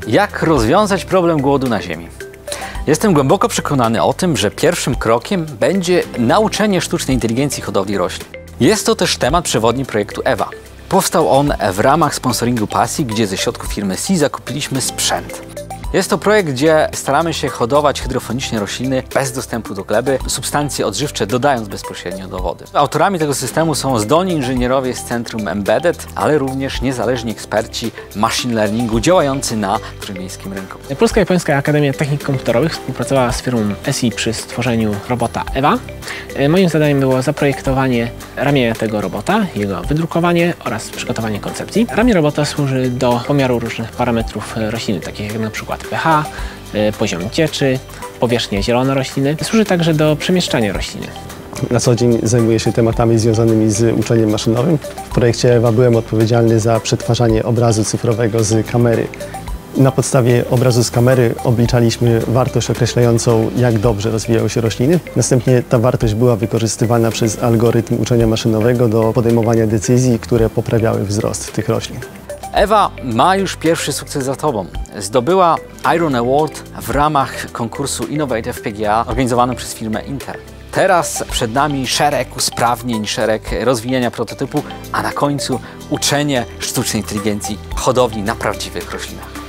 Jak rozwiązać problem głodu na Ziemi? Jestem głęboko przekonany o tym, że pierwszym krokiem będzie nauczenie sztucznej inteligencji hodowli roślin. Jest to też temat przewodni projektu EWA. Powstał on w ramach sponsoringu Pasji, gdzie ze środków firmy SEA zakupiliśmy sprzęt. Jest to projekt, gdzie staramy się hodować hydrofonicznie rośliny bez dostępu do gleby, substancje odżywcze dodając bezpośrednio do wody. Autorami tego systemu są zdolni inżynierowie z Centrum Embedded, ale również niezależni eksperci machine learningu działający na trójmiejskim rynku. Polska i Japońska Akademia Technik Komputerowych współpracowała z firmą SEA przy stworzeniu robota EWA. Moim zadaniem było zaprojektowanie ramienia tego robota, jego wydrukowanie oraz przygotowanie koncepcji. Ramię robota służy do pomiaru różnych parametrów rośliny, takich jak na przykład pH, poziom cieczy, powierzchnia zielona rośliny. Służy także do przemieszczania rośliny. Na co dzień zajmuję się tematami związanymi z uczeniem maszynowym. W projekcie EWA byłem odpowiedzialny za przetwarzanie obrazu cyfrowego z kamery. Na podstawie obrazu z kamery obliczaliśmy wartość określającą, jak dobrze rozwijają się rośliny. Następnie ta wartość była wykorzystywana przez algorytm uczenia maszynowego do podejmowania decyzji, które poprawiały wzrost tych roślin. EWA ma już pierwszy sukces za tobą. Zdobyła Iron Award w ramach konkursu Innovative PGA organizowanym przez firmę Intel. Teraz przed nami szereg usprawnień, szereg rozwijania prototypu, a na końcu uczenie sztucznej inteligencji hodowli na prawdziwych roślinach.